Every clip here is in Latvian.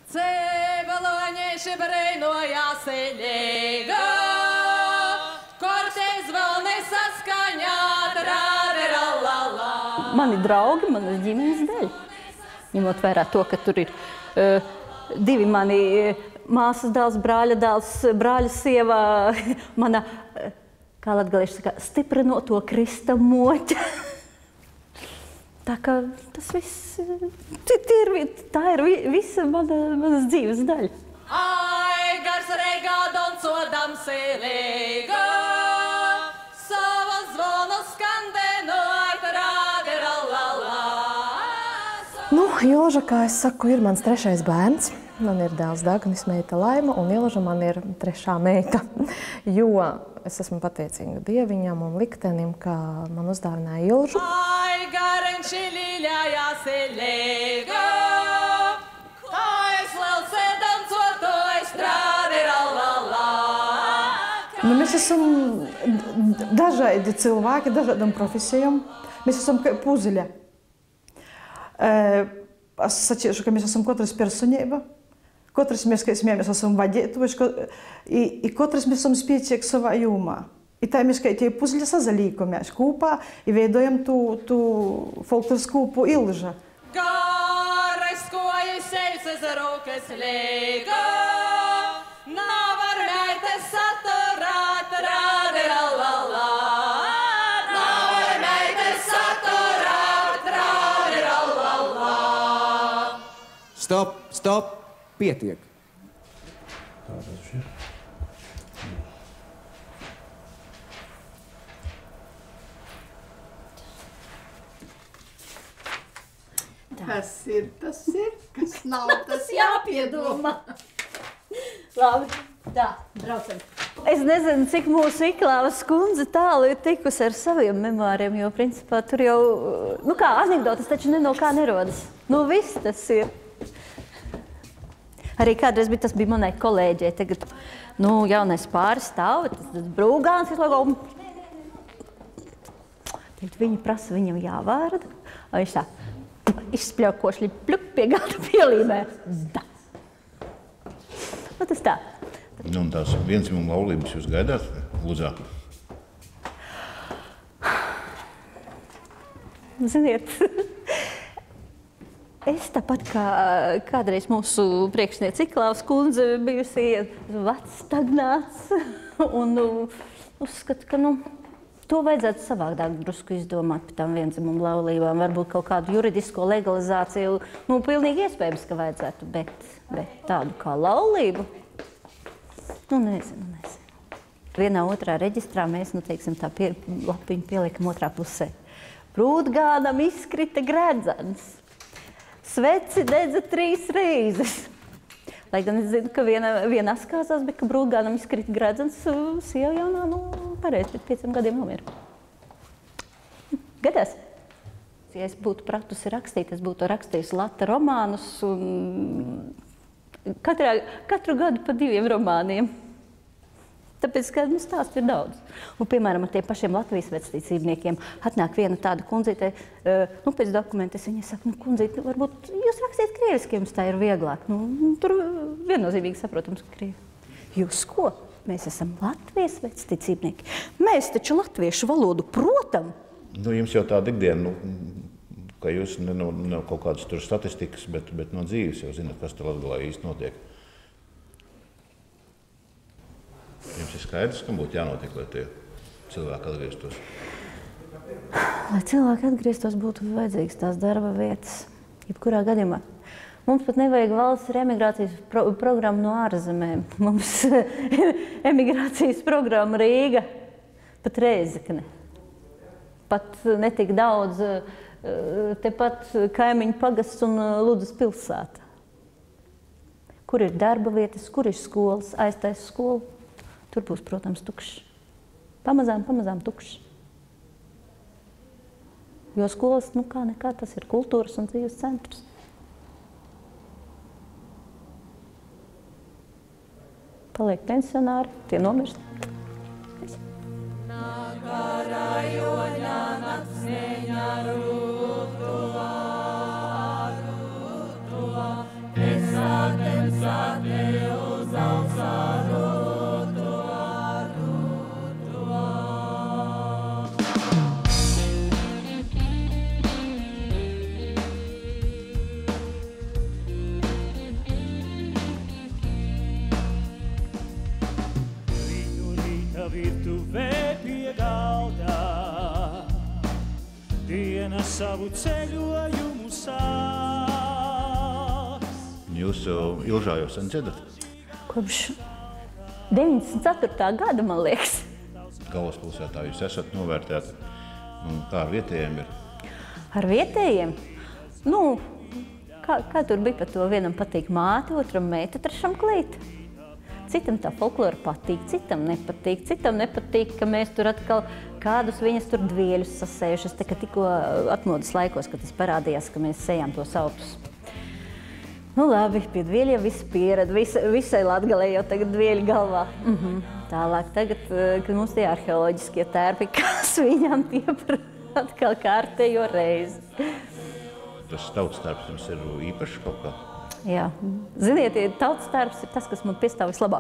Cebaloņieši breinojās eļīga, kortēs vēl nesaskaņā, trāderalala. Mani draugi, manas ģimenes dēļ. Ņemot vērā to, ka tur ir divi mani māsas dēls, brāļa dēls, brāļa sieva, mana, kā latgalieši saka, stiprinoto Krista moķa. Tā kā tas viss, tā ir visa manas dzīves daļa. Ai, gars reigā doncodam sīlīga, sava zvonu skandenu ar trāderalala. Nu, Ilža, kā es saku, ir mans 3. bērns. Man ir dēls Dagnis, meita Laima, un Ilža man ir 3. meita. Jo es esmu pateicīga Dieviņam un liktenim, ka man uzdāvināja Ilžu. Ai, garenči līļājās eļīga, kā es vēl sēdam cotojas trāderalala. Nu, mēs esam dažādi cilvēki, dažādām profesijām. Mēs esam kā puzeļi. Es sacīšu, ka mēs esam katrs personība. Katrs mēs, kā mēs esam vadītuši, i katrs mēs esam spēcīgi savā jomā. I tā mēs kā tie puzeļi sazalīkamies kopā i veidojam tu folkloriskūpu Ilža. Garas kojas eļas rūkas līga, navar meitas saturāt trāderalala. Navar meitas saturāt trāderalala. Stop, stop, pietiek. Tas ir, kas nav, tas jāpiedomā. Labi, tā, braucam. Es nezinu, cik mūsu Iklāvas kundze tālu ir tikusi ar saviem memāriem, jo principā tur jau, nu kā, anekdotas taču ne no kā nerodas. Nu viss tas ir. Arī kādreiz tas bija manai kolēģei, tagad, nu, jaunais pāris stāv, tas brūgāns ir logo. Tad viņi prasa viņam jāvārda, un viņš tā izspļaukošļi pļup pie gada pielīmē. Da. Nu, tas tā. Nu, un tās viendzimuma laulības jūs gaidāt, Lūdzā? Ziniet, es tāpat kā kādreiz mūsu priekšniece Iklāvas kundze bijusi vecs stagnāts un uzskatu, ka, to vajadzētu savādāk drusku izdomāt par tām viendzimumu laulībām. Varbūt kaut kādu juridisko legalizāciju, pilnīgi iespējams, ka vajadzētu, bet tādu kā laulību, nezinu. Vienā otrā reģistrā mēs, teiksim, tā lapiņu pieliekam otrā pusē. Brūdgānam izkrita gredzens. Sveci dedza 3 reizes. Lai gan es zinu, ka viena skāzās, bet ka brūdgānam izkrita gredzens, sieva jaunā, pareizi, pēc 5 gadiem nomira. Gadās. Ja es būtu pratusi rakstīt, es būtu rakstījusi lata romānus un katru gadu pa 2 romāniem. Tāpēc, ka stāstu ir daudz. Un, piemēram, ar tiem pašiem Latvijas vecticībniekiem atnāk viena tāda kundzīte, pēc dokumenta es viņai saku, kundzīte, varbūt jūs rakstiet krieviski, jums tā ir vieglāk. Tur viennozīmīgi saprotams, ka krievi. Jūs ko? Mēs esam Latvijas vecticībnieki. Mēs taču latviešu valodu protam. Jums jau tāda ikdiena, ka jūs ne kaut kādas tur statistikas, bet no dzīves jau zināt, kas tur Latgalā īsti notiek. Jums ir skaidrs, ka būtu jānotiek, lai tie cilvēki atgrieztos? Lai cilvēki atgrieztos, būtu vajadzīgas tās darba vietas. Jebkurā gadījumā. Mums pat nevajag valsts emigrācijas programmu no ārzemēm. Mums emigrācijas programma Rīga, pat Rēzekne. Pat netik daudz, tepat kaimiņu pagasts un Ludzas pilsēta. Kur ir darba vietas, kur ir skolas, aiztais skolu. Tur būs, protams, tukšs. Pamazām tukšs. Jo skolas, kā nekā, tas ir kultūras un dzīves centrs. Paliek pensionāri, tie nomirst. Es virtuvē pie galda, diena savu ceļojumu sāks. Jūs Ilžā jau sen dziedat? Kopš 94. gada, man liekas. Galvaspilsētā jūs esat novērtēti. Kā ar vietējiem ir? Ar vietējiem? Nu, kā tur bija par to? Vienam patīk māte, otram meita, trešam kleita. Citam tā folklora patīk, citam nepatīk. Citam nepatīk, ka mēs tur atkal kādus viņas tur dvieļus sasējušas. Tā kā tikko atmodas laikos, kad tas parādījās, ka mēs sējām tos augtus. Nu labi, pie dvieļiem visi pierad, visai Latgalei jau tagad dvieļi galvā. Tālāk tagad, kad mums tie arheoloģiskie tērpi, kas viņām tiepra atkal kārtējo reizi. Tas tautas tērps jums ir īpašs kaut kā? Jā. Ziniet, tautas tērps ir tas, kas man piestāv vislabāk.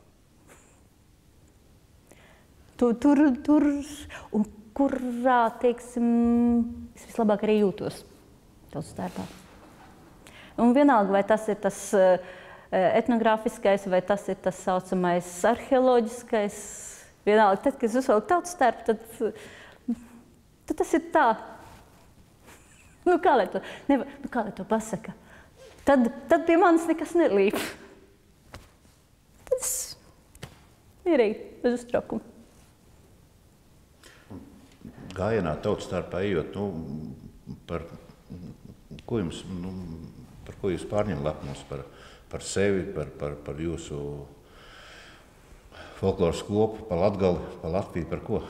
Tur, un kurā, teiksim, es vislabāk arī jūtos tautas tērpā. Un vienalga, vai tas ir tas etnogrāfiskais, vai tas ir tas saucamais arheoloģiskais. Vienalga, tad, kad es uzvelku tautas tērpu, tad tas ir tā. Nu, kā lai to pasaka? Tad pie manis nekas nelīp. Tad es mierīgi, bez uztraukuma. Gājienā tautas tērpā ejot, par ko jūs pārņem lepnums? Par sevi, par jūsu folkloras kopu, par Latgali, par Latviju, par ko?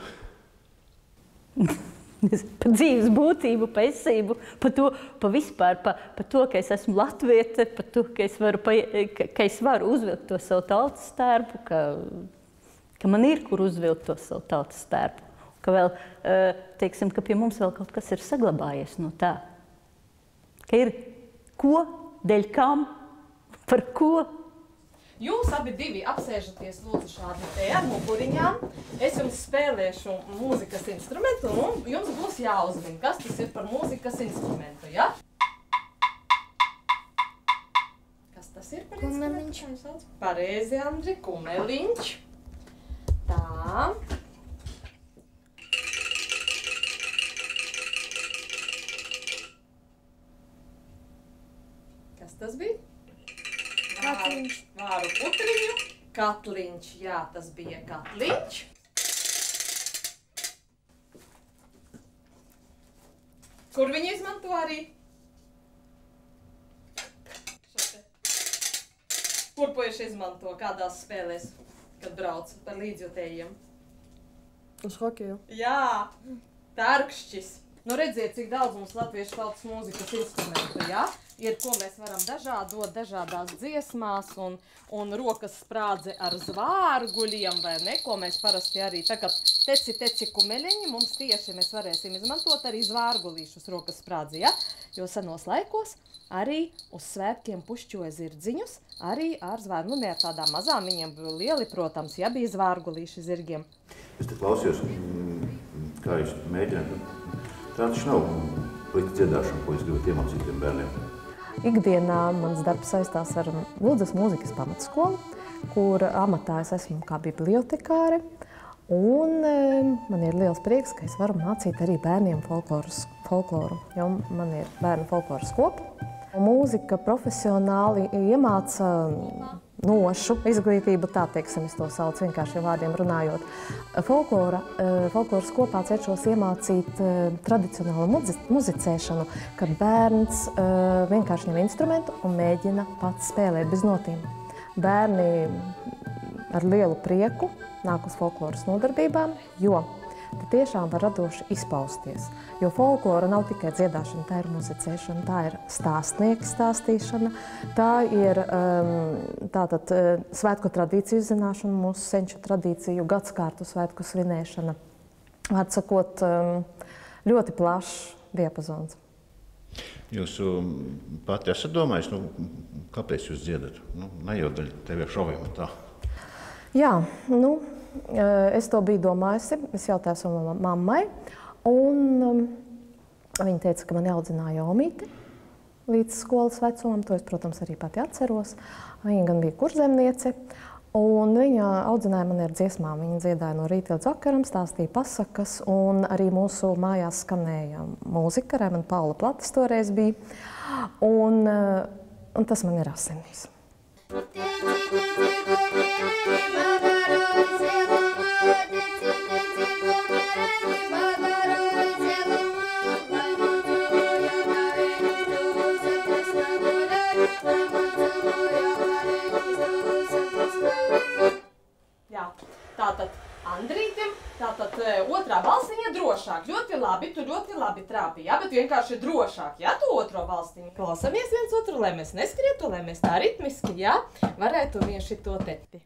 Par dzīves būtību, par esību, par vispār, par to, ka es esmu latviete, par to, ka es varu uzvilkt to savu tautas tērpu, ka man ir, kur uzvilkt to savu tautas tērpu. Ka vēl, teiksim, ka pie mums vēl kaut kas ir saglabājies no tā. Ka ir ko, dēļ kam, par ko. Jūs abi divi apsēžaties lūdzu šādi te ar muguriņām. Es jums spēlēšu mūzikas instrumentu un jums būs jāuzmin, kas tas ir par mūzikas instrumentu, ja? Kas tas ir par instrumentu? Pareizi, Andri, kumeliņš. Tā. Kas tas bija? Katliņš. Vāru putriņu. Katliņš, jā, tas bija katliņš. Kur viņi izmanto arī? Kur puiši izmanto, kādās spēlēs, kad brauc par līdzjūtējiem? Uz hokeju. Jā, tārkšķis. Nu redziet, cik daudz mums latviešu tautas mūzikas instrumentu, ja? Ir, ko mēs varam dažādot dažādās dziesmās un rokas sprādze ar zvārguļiem, vai ne, ko mēs parasti arī tagad teci kumeļiņi, mums tieši mēs varēsim izmantot arī zvārgulīšus rokas sprādzi, ja? Jo senos laikos arī uz svētkiem pušķoja zirdziņus, arī ar zvārgu, nu ne ar tādām mazām, viņiem bija lieli, protams, ja bija zvārgulīši zirgiem. Es te klausījos, kā jūs mēģināt, tā taču nav līdz dziedāšana, ko jūs gribat iemācīt tiem bērniem. Ikdienā mans darbs saistās ar Ludzas mūzikas pamatskolu, kur amatā es esmu kā bibliotekāre. Un man ir liels prieks, ka es varu mācīt arī bērniem folkloru, jo man ir bērnu folkloras kopa. Mūzika profesionāli iemāca nošu izglītību, tā teiksim, es to saucu vienkāršiem vārdiem runājot. Folkloras kopā cenšos iemācīt tradicionālu muzicēšanu, kad bērns vienkārši ņem instrumentu un mēģina pats spēlēt bez notīm. Bērni ar lielu prieku nāk uz folkloras nodarbībām, jo te tiešām var radoši izpausties. Jo folklora nav tikai dziedāšana, tā ir muzicēšana, tā ir stāstnieka stāstīšana, tā ir tātad svētku tradīciju zināšana, mūsu senču tradīciju, gadskārtu svētku svinēšana. Vārds sakot, ļoti plašs diapazons. Jūs pati esat domājis, kāpēc jūs dziedat? Ne jau daļa TV šoviem tā. Jā, es to biju domājusi, es jautāju savu mammai, un viņa teica, ka man audzināja omīti līdz skolas vecumam, to es, protams, arī pati atceros. Viņa gan bija kurzemniece, Un viņa audzināja man ar dziesmām. Viņa dziedāja no rīta līdz vakaram, stāstīja pasakas, un arī mūsu mājās skanēja mūzika. Raimanda Paula Platis toreiz bija, un tas man ir asinīs. Jā, tātad Andrītim, tātad otrā balsiņa drošāk. Ļoti labi, tu ļoti labi trāpi, jā, bet vienkārši drošāk, jā, tu otro balsiņu. Klausamies viens otru, lai mēs neskrietu, lai mēs tā ritmiski, jā, varētu vienši to tepti.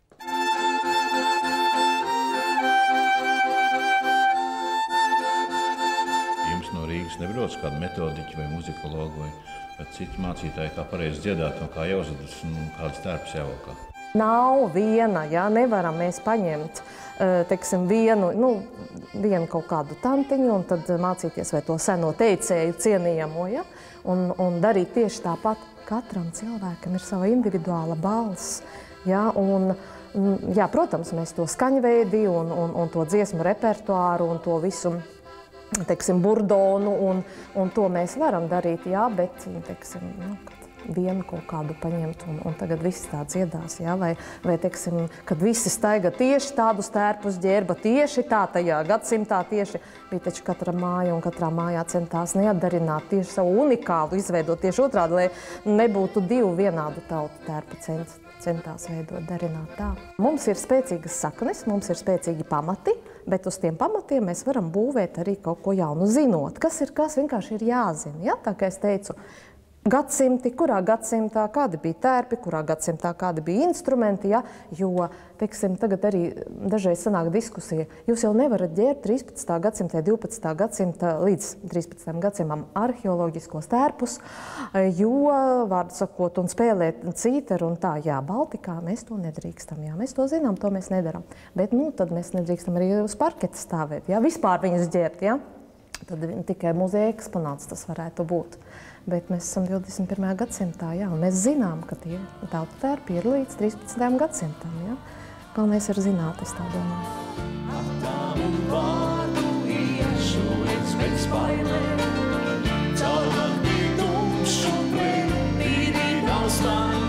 Jums no Rīgas nebrauc kādu metodiķu vai muzikologu vai citu mācītāju, kā pareizi dziedāt un kā jāuzvedas un kādas tērpes jāvalkā? Nav viena, jā, nevaram mēs paņemt, teiksim, vienu kaut kādu tantiņu un tad mācīties vai to seno teicēju cienījamo, ja? Un darīt tieši tāpat. Katram cilvēkam ir sava individuāla balss, ja? Un, jā, protams, mēs to skaņveidi un to dziesmu repertuāru un to visu, teiksim, burdonu un to mēs varam darīt, jā, bet, teiksim, vienu kaut kādu paņemt un tagad viss tā dziedās, jā, vai teiksim, kad visi staiga tieši tādus tērpus ģērba tieši tā tajā gadsimtā tieši, bija taču katra māja un katrā mājā centās neatdarināt tieši savu unikālu, izveidot tieši otrādi, lai nebūtu divu vienādu tautu tērpu centās veidot, darināt tā. Mums ir spēcīgas saknes, mums ir spēcīgi pamati, bet uz tiem pamatiem mēs varam būvēt arī kaut ko jaunu, zinot, kas vienkārši ir jāzina, ja? Tā kā es teicu, gadsimti, kurā gadsimtā kādi bija tērpi, kurā gadsimtā kādi bija instrumenti, ja? Jo, teiksim, tagad arī dažreiz sanāk diskusija, jūs jau nevarat ģērbt 13. gadsimtā, 12. gadsimta līdz 13. gadsimtam arheoloģiskos tērpus, jo, vārdu sakot, un spēlēt cīteru un tā, jā, Baltikā mēs to nedrīkstam, jā, mēs to zinām, to mēs nedaram, bet, tad mēs nedrīkstam arī uz parketa stāvēt, jā, vispār viņus ģērbt, jā, tad tikai muzeja eksponāts tas varētu būt. Bet mēs esam 21. gadsimtā, jā, un mēs zinām, ka tie tautu tērpi ir līdz 13. gadsimtam, jā. Galvenais ir zināt, es tā domāju. Atām un vārdu iešu līdz pēc bailēm, caurlakti tumšu plīdī galstāji,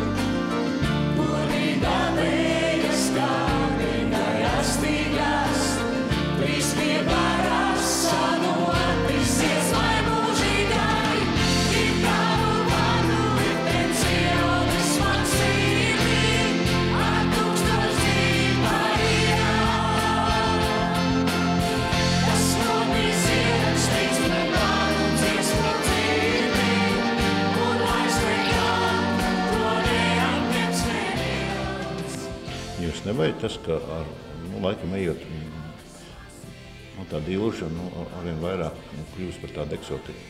burīdā vējas kārdīgai astīgās, plīsmie vārās sanotīsies, lai mūžīgai. Jūs nevajag tas, ka ar laikam ejot tāda ilšana arvien vairāk kļūst par tādu eksotiku?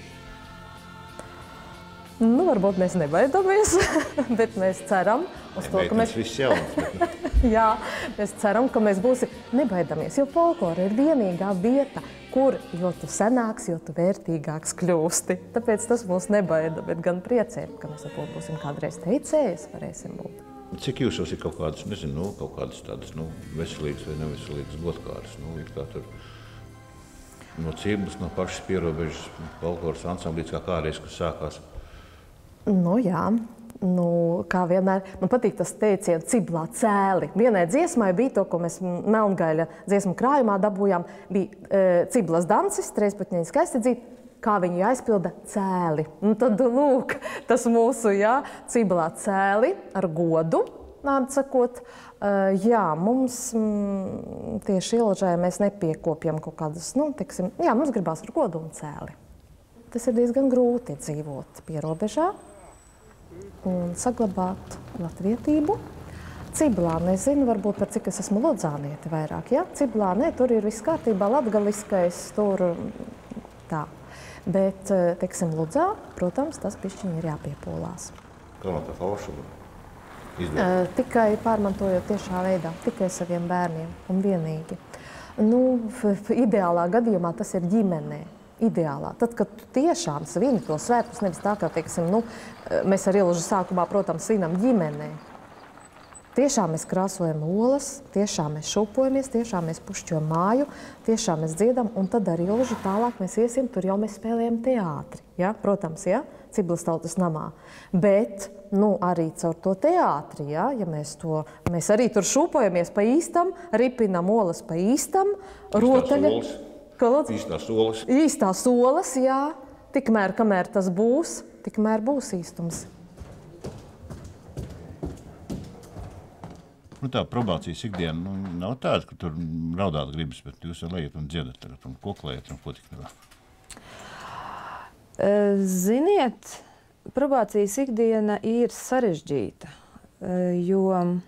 Varbūt mēs nebaidamies, bet mēs ceram uz to, ka mēs... viss jauns, bet... Jā, mēs ceram, ka mēs būsim nebaidamies, jo folklora ir vienīgā vieta, kur jo tu senāks, jo tu vērtīgāks kļūsti. Tāpēc tas mūs nebaida, bet gan priecē, ka mēs varbūt būsim kādreiz teicējas, varēsim būt. Cik jūsos ir kaut kādas, nezinu, kaut kādas tādas, veselīgas vai neveselīgas godkāras, ir kā tur no Ciblas, no pašas pierobežas, folkloras ansamblīts, kā kādreiz, kas sākās? Jā, kā vienmēr, man patīk tas teiciens Ciblā cēli. Vienai dziesmai bija to, ko mēs Melngaļa dziesmu krājumā dabūjām, bija Ciblas dancis, Trēspatņiņa skaistedzīt, kā viņi aizpilda cēli. Tad, lūk, tas mūsu, jā, Ciblā cēli ar godu, vārdu sakot. Jā, mums tieši Ilžai mēs nepiekopjam kaut kādas, teiksim, jā, mums gribās ar godu un cēli. Tas ir diezgan grūti dzīvot pierobežā un saglabāt latvietību. Ciblā, nezinu, varbūt par cik es esmu lodzānieti vairāk, ja? Ciblā, tur ir viss kārtībā, latgaliskais, tur tā. Bet, teiksim, Ludzā, protams, tas bišķiņi ir jāpiepolās. Kā no tā falšuma izdarīt? Tikai pārmantojot tiešā veidā, tikai saviem bērniem un vienīgi. Ideālā gadījumā tas ir ģimenē. Ideālā. Tad, kad tu tiešām svini to svētkus, nevis tā, kā, teiksim, mēs ar Ilžu sākumā, protams, svinam ģimenē. Tiešām mēs krāsojam olas, tiešām mēs šūpojamies, tiešām mēs pušķojam māju, tiešām mēs dziedam, un tad ar Ilži tālāk mēs iesim, tur jau mēs spēlējam teātri. Ja? Protams, ja? Ciblas tautas namā. Bet arī caur to teātri, ja mēs arī tur šūpojamies pa īstam, ripinam olas pa īstam, rotaļa. Īstās olas. Īstās olas, jā. Tikmēr, kamēr tas būs, tikmēr būs īstums. Tā probācijas ikdiena nav tāda, ka tur raudāt gribas, bet jūs jau lejat un dziedat tagad un koklējat un ko tik nevar. Ziniet, probācijas ikdiena ir sarežģīta, jo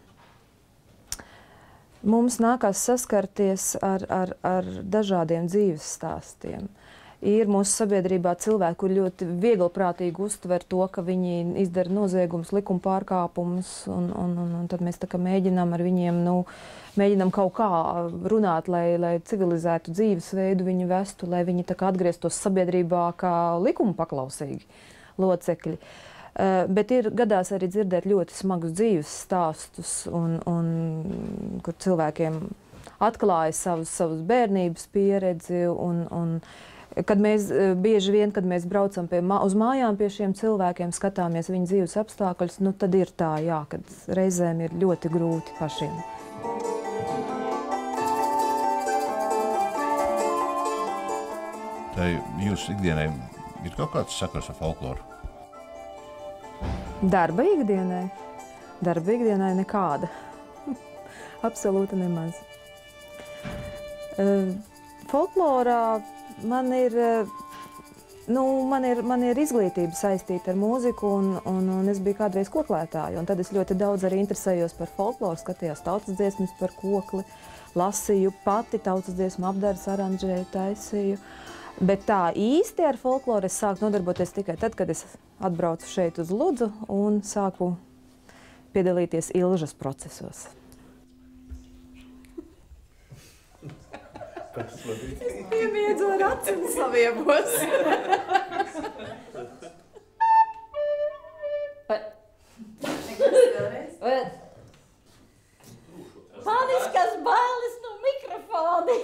mums nākās saskarties ar dažādiem dzīves stāstiem. Ir mūsu sabiedrībā cilvēki, kur ļoti vieglprātīgi uztver to, ka viņi izdara noziegumus, likuma pārkāpumus, un tad mēs tā kā mēģinām ar viņiem, mēģinām kaut kā runāt, lai civilizētu dzīvesveidu viņu vestu, lai viņi tā kā atgrieztos sabiedrībā kā likuma paklausīgi locekļi. Bet ir gadās arī dzirdēt ļoti smagus dzīves stāstus, un kur cilvēkiem atklāja savas bērnības pieredzi, un kad mēs bieži vien, kad mēs braucam uz mājām pie šiem cilvēkiem, skatāmies viņu dzīves apstākļus, tad ir tā, jā, kad reizēm ir ļoti grūti pašiem. Tā jūsu ikdienai ir kaut kāds sakars ar folkloru? Darba ikdienai? Darba ikdienai nekāda. Absolūti nemaz. Folklorā man ir izglītība saistīta ar mūziku, un es biju kādreiz koklētāja. Un tad es ļoti daudz arī interesējos par folkloru, skatījos tautas dziesmas par kokli, lasīju pati tautas dziesmu apdares, aranžēju, taisīju. Bet tā īsti ar folkloru es sāku nodarboties tikai tad, kad es atbraucu šeit uz Ludzu un sāku piedalīties Ilžas procesos. Es piemiedzu ar acīm saviebos. Paniskas bailes no mikrofona.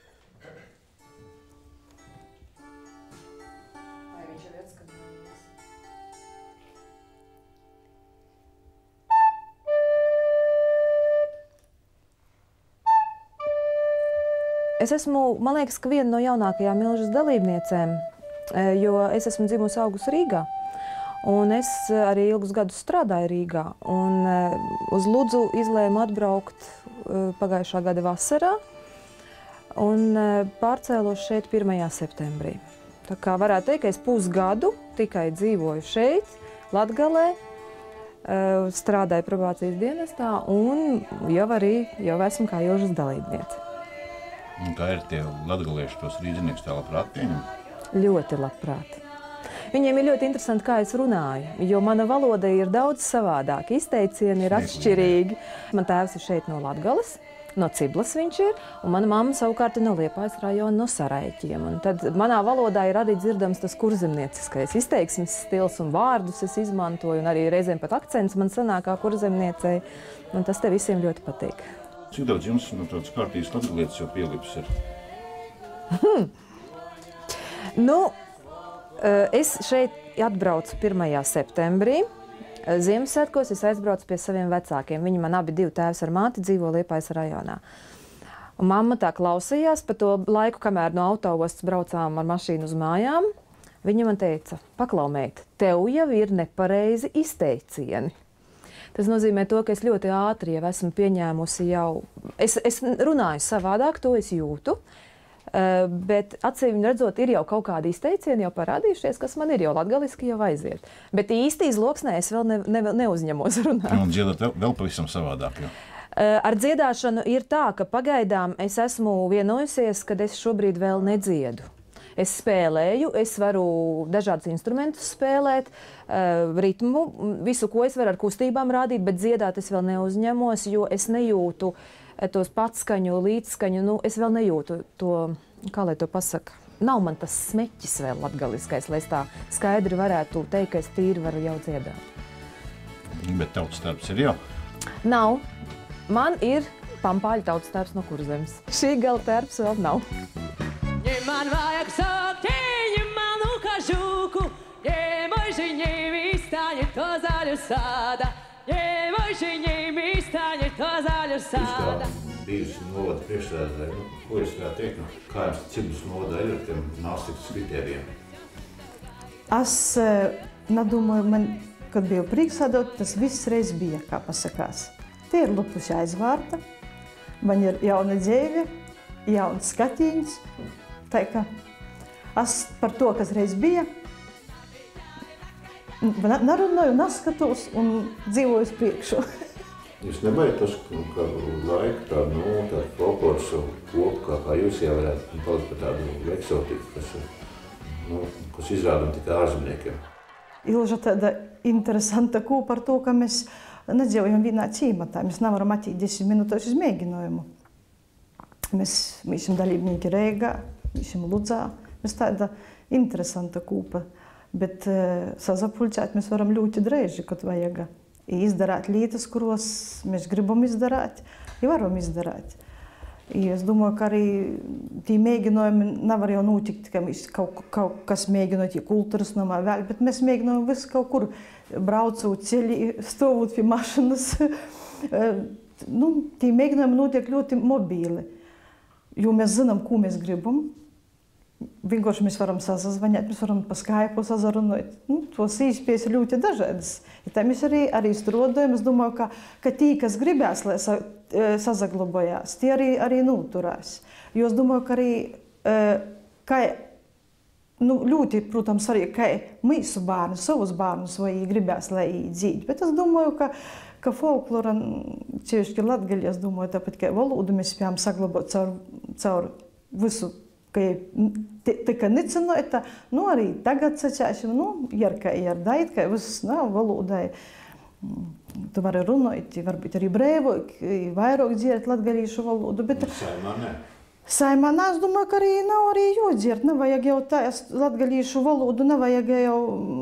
Es esmu, man liekas, ka viena no jaunākajām Ilžas dalībniecēm, jo es esmu dzimusi augusi Rīgā. Un es arī ilgus gadus strādāju Rīgā. Un uz Ludzu izlēmu atbraukt pagājušā gada vasarā un pārcēlos šeit 1. septembrī. Tā kā varētu teikt, ka es pusgadu tikai dzīvoju šeit, Latgalē, strādāju probācijas dienestā un jau esmu kā Ilžas dalībniece. Un kā ir tie latgalieši, tos rīdzinieks tā labprāt pieņem? Ļoti labprāt. Viņiem ir ļoti interesanti, kā es runāju, jo mana valoda ir daudz savādāka, izteicieni ir atšķirīgi. Man tēvs ir šeit no Latgales, no Ciblas viņš ir, un mana mamma savukārt ir no Liepājas rajona, no Saraiķiem. Un tad manā valodā ir arī dzirdams tas kurzemnieciskais izteiksmes stils un vārdus es izmantoju, un arī reizēm pat akcents man sanāk kā kurzemniecei, un tas te visiem ļoti patīk. Cik daudz jums no tādas kārtīgas latgalietes jau pielips ir? Es šeit atbraucu 1. septembrī. Ziemassvētkos es aizbraucu pie saviem vecākiem. Viņi man abi divi tēvs ar māti dzīvo Liepājas rajonā. Un mamma tā klausījās pa to laiku, kamēr no autoostas braucām ar mašīnu uz mājām. Viņa man teica, paklau meita, tev jau ir nepareizi izteicieni. Tas nozīmē to, ka es ļoti ātri jau esmu pieņēmusi Es runāju savādāk, to es jūtu, bet acīm redzot, ir jau kaut kādi izteicieni jau parādījušies, kas man ir jau latgaliski jau aiziet. Bet īsti izloksnē es vēl neuzņemos runāt. Un dziedat vēl pavisam savādāk, jo? Ar dziedāšanu ir tā, ka pagaidām es esmu vienojusies, ka es šobrīd vēl nedziedu. Es spēlēju, es varu dažādus instrumentus spēlēt, ritmu, visu, ko es varu ar kustībām rādīt, bet dziedāt es vēl neuzņemos, jo es nejūtu tos patskaņu, līdzskaņu, es vēl nejūtu to, kā lai to pasaka, nav man tas smeķis vēl latgaliskais, lai es tā skaidri varētu teikt, ka es tīri varu jau dziedāt. Bet tautas darbs ir jau. Nav. Man ir pampāļu tautas tērps no Kurzemes. Šī gala tērps vēl nav. Ja man vajag sokti, ja man ukažuku, ja možņiem izstāņi to zaļu sāda, ja možņiem izstāņi to zaļu sāda. Bijusi novada priekšsēdētāji, ko jūs varētu teikt, kā jums Cibdus novada ir ar tiem nāstikas kritērijiem? Es nedomāju, man, kad biju priekšsēdētāji, tas viss reiz bija, kā pasakās. Tie ir lupuši aizvārta, man ir jauna dzīve, jauns skatīņš. Tā kā es par to, kas reiz bija, nerunāju, neskatos un dzīvoju uz priekšu. Jūs nebaidāt tos, ka laika tādu folkloras kopu, kā jūs jau varētu palikt par tādu eksotiku, kas izrādam tikai ārzemniekiem? Ilža tāda interesanta kopa par to, ka mēs nedzīvojam vienā cīmatā. Mēs nevaram attīt 10 minūtes uz mēģinājumu. Mēs esam dalībnieki Reigā, mēs esam Ludzā. Mēs tāda interesanta kopa, bet sazapulcēt mēs varam ļoti drēži, kad vajag. Izdarāt lietas, kuros mēs gribam izdarāt, ja varam izdarāt. Es domāju, ka arī tie mēģinājumi nevar jau notikt, ka mēs kaut kas mēģinot, ja kultūras namā vēl, bet mēs mēģinājam visu kaut kur braucot ceļi, stāvot pie mašinas. Tie mēģinājumi notiek ļoti mobīli, jo mēs zinām, ko mēs gribam. Vienkārši mēs varam sazvanīt, mēs varam pa Skype sazarunāt. Tos īspējas ir ļoti dažādas. Ja tā mēs arī strādājam. Es domāju, ka tie, kas gribēs, lai sazaglabājās, tie arī noturās. Jo es domāju, ka arī, ļoti, protams, arī, ka mūsu bērni, savus bērnus vai gribēs, lai dzīd. Bet es domāju, ka folklora, cieši latgaļi, es domāju, tāpat kā valodu mēs spējam saglabāt caur visu, ka tika nicinota, arī tagad sacēsim, ir dait, ka viss valodai. Tu vari runāt, varbūt arī brēvāk, vairāk dzirdēt latgalīšu valodu, bet Saimā ne. Saimā nē, es domāju, ka arī nav arī jādzird. Nevajag jau tā latgalīšu valodu, nevajag jau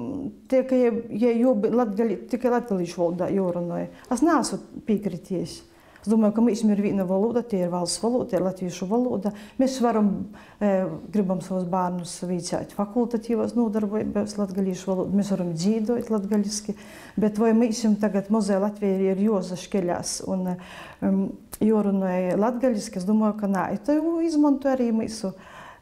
tikai latgalīšu valodā jārunāja. Es neesmu piekrities. Es domāju, ka mums ir viena valoda, tie ir valsts valoda, tie ir latviešu valoda. Mēs gribam savus bērnus vīcēt fakultatīvās nodarbības latgalīšu valodu, mēs varam dzīdot latgaliski, bet vai mums tagad mazai Latvijai ir jāsaškeļās un jārunāja latgaliski, es domāju, ka nē. To izmanto arī mūsu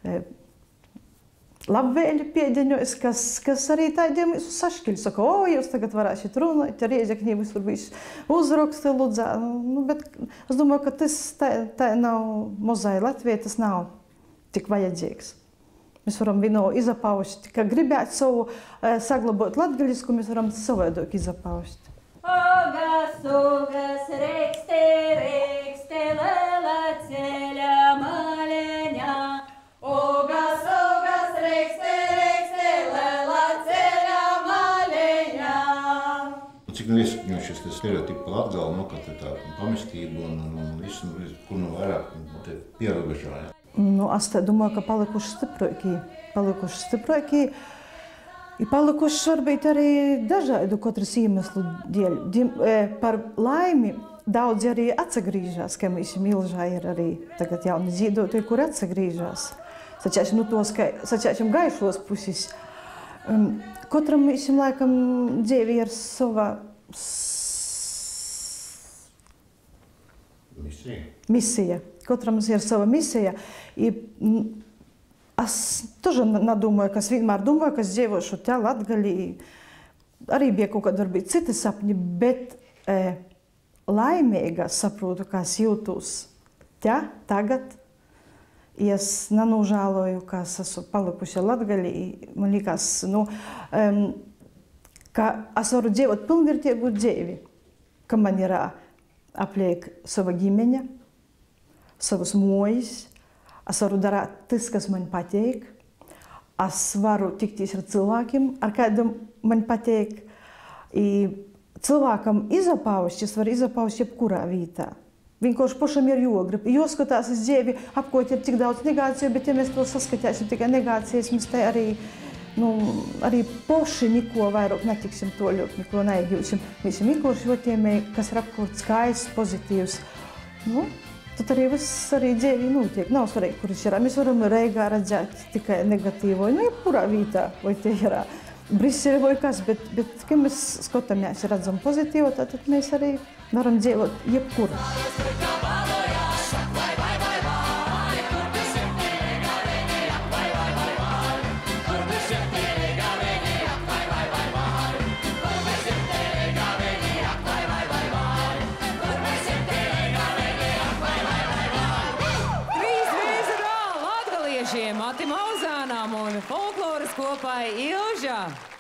labvēļi piedeņos, kas arī tādiem sašķiļ. Saka, jūs tagad varēsiet runāt, Rēzeknī visur bijis uzraksti Ludzā. Bet es domāju, ka tas tā nav mazai Latvijai, tas nav tik vajadzīgs. Mēs varam vienu izapaust, ka gribētu savu saglabāt latgaļisku, mēs varam savādāk izapaust. Ogas, ogas, rekste, rekste, lela ceļa maleņā. Ogas, ogas, rekste, rekste, lela ceļa maleņā. Cik iesakņojušies tas stereotipi par Latgali, ka tā pamestība un visu, kur vairāk pierobežā, ja? Es domāju, ka palikuši stiprāki. Ir palikuši varbūt arī dažādu katras iemeslu dēļ. Par laimi daudzi arī atsagrīžās, ka mēs Ilžā ir arī tagad jauni dzīvotāji, kur atsagrīžās. Sacēsim gaišos puses. Katram mēs laikam dzīvi ir sava misija. Katram ir sava misija. Es тоже nedomāju, ka es vienmēr domāju, ka es dzīvošu te Latgalī. Arī bija kaut kādi varbūt citi sapņi, bet laimīga saprotu, kā es jūtos te tagad. Es nenūžāloju, ka es esmu palikusi Latgalī. Man liekas, ka es varu dzīvot pilnvērtīgu dzīvi, ka man ir apliek sava ģimeņa, savas mojas. Es varu darīt tas, kas man patīk. Es varu tikties ar cilvēkiem, ar kādam man patīk. Cilvēkam izapaust, es varu izapaust jebkurā vietā. Vienkārši pašam ir jāgrib. Jāskatās uz dzīvi, apkārt ir tik daudz negāciju, bet ja mēs to saskatīsim tikai negācijas, mēs te arī arī poši neko vairāk netiksim toļāk, neko neigūsim. Mēs vienkārši jotiemēji, kas ir apkārt skaists, pozitīvs. Tad arī viss arī dzīvī notiek. Nav svarīgi, kur viņš ir. Mēs varam Reigā redzēt tikai negatīvo, jebkurā vietā, vai tie ir Brisele vai kas, bet kad mēs skatāmies, redzam pozitīvo, tad mēs arī varam dzīvot jebkur. Matim Auzānām un folkloras kopai Ilža.